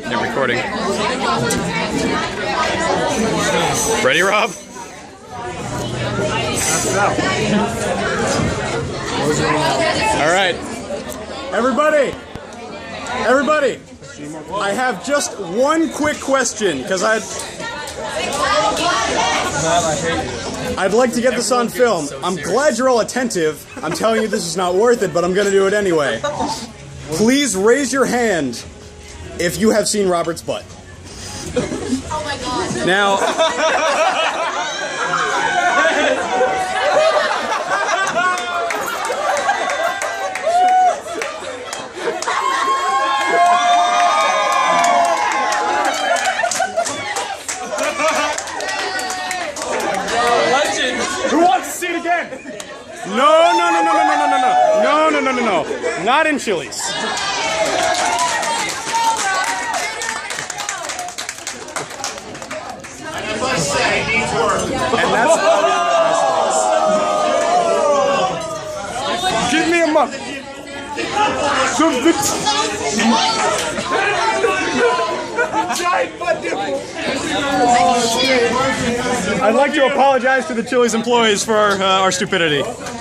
Yeah, recording. Ready, Rob? All right. Everybody, I have just one quick question, because I'd like to get this on film. I'm glad you're all attentive. I'm telling you this is not worth it, but I'm going to do it anyway. Please raise your hand if you have seen Robert's butt. Oh my God. Now, who wants to see it again? No. Not in Chili's. And that's give me a mug. I'd like to apologize to the Chili's employees for our stupidity.